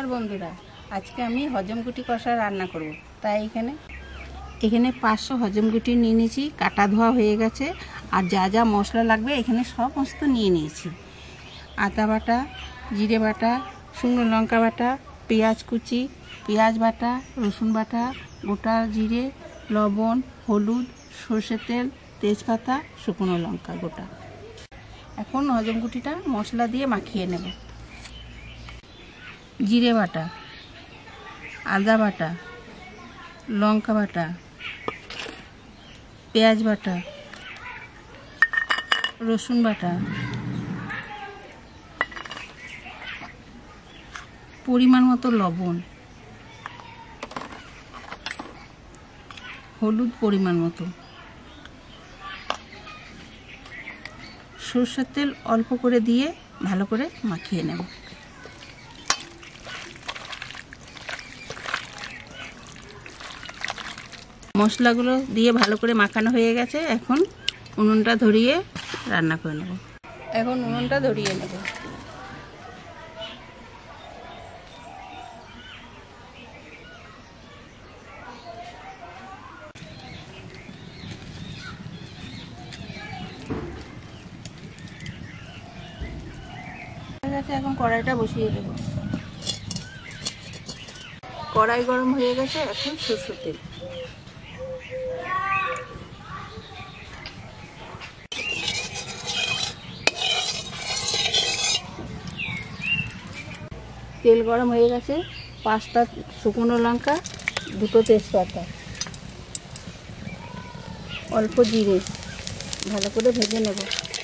বন্ধুরা, আজকে আমি হজমগুটি কষা রান্না করব। তাই এখানে 500 হজমগুটি নিয়ে নিয়েছি, কাটা ধোয়া হয়ে গেছে। আর যা যা মশলা লাগবে এখানে সমস্ত নিয়ে নিয়েছি। আদা বাটা, জিরে বাটা, শুকনো লঙ্কা বাটা, পেঁয়াজ কুচি, পেঁয়াজ বাটা, রসুন বাটা, গোটা জিরে, লবণ, হলুদ, সর্ষের তেল, তেজপাতা, শুকনো লঙ্কা গোটা। এখন হজমগুটিটা মশলা দিয়ে মাখিয়ে নেব। জিরে বাটা, আদা বাটা, লঙ্কা বাটা, পেঁয়াজ বাটা, রসুন বাটা, পরিমাণ মতো লবণ, হলুদ পরিমাণ মতো, সরষের তেল অল্প করে দিয়ে ভালো করে মাখিয়ে নেব। মশলাগুলো দিয়ে ভালো করে মাখানো হয়ে গেছে। এখন উনুনটা ধরিয়ে রান্না করে নেব। এখন উনুনটা ধরিয়ে নেব। এখন কড়াইটা বসিয়ে দেব। কড়াই গরম হয়ে গেছে। এখন সরষের তেল, তেল গরম হয়ে গেছে। 5টা শুকনো লঙ্কা, 2টো তেজপাতা, অল্প জিরে ভালো করে ভেজে নেব।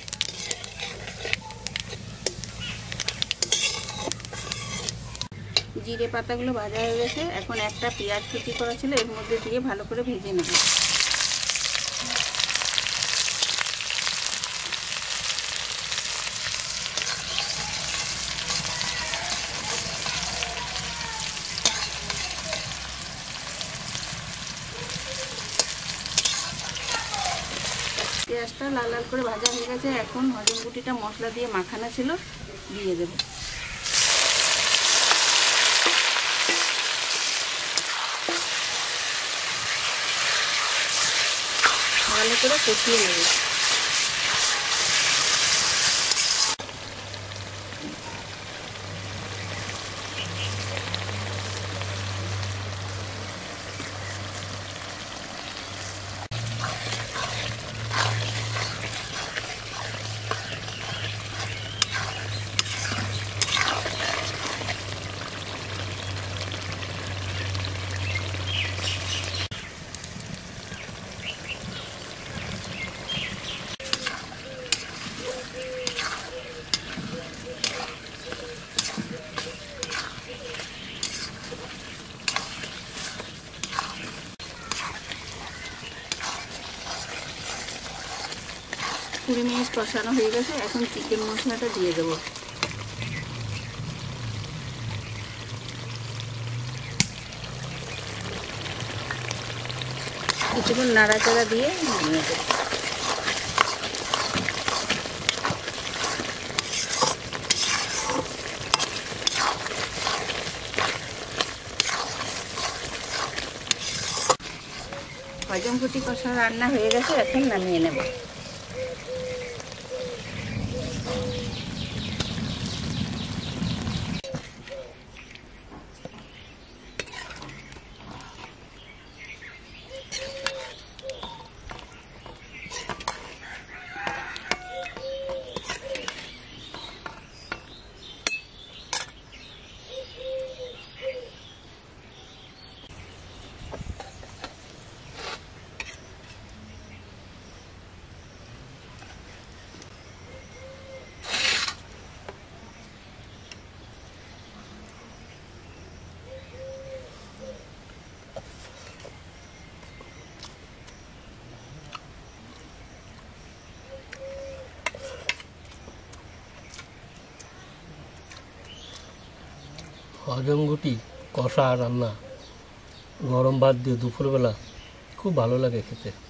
জিরে পাতাগুলো ভাজা হয়ে গেছে। এখন একটা পেঁয়াজ কুচি করা ছিল এর মধ্যে দিয়ে ভালো করে ভেজে নেব। পেঁয়াজটা লাল লাল করে ভাজা হয়ে গেছে। এখন হজমগুটিটা মশলা দিয়ে মাখানো ছিল দিয়ে দেব। ভালো করে কষিয়ে নেব। কুড়ি মিনিট কষানো হয়ে গেছে। এখন চিকেন মশলাটা দিয়ে দেব। কিছুক্ষণ নাড়াচাড়া দিয়ে নামিয়ে দেব। হজমগুটি কষা রান্না হয়ে গেছে। এখন নামিয়ে নেব। হজমগুটি কষা রান্না গরম ভাত দিয়ে দুপুরবেলা খুব ভালো লাগে খেতে।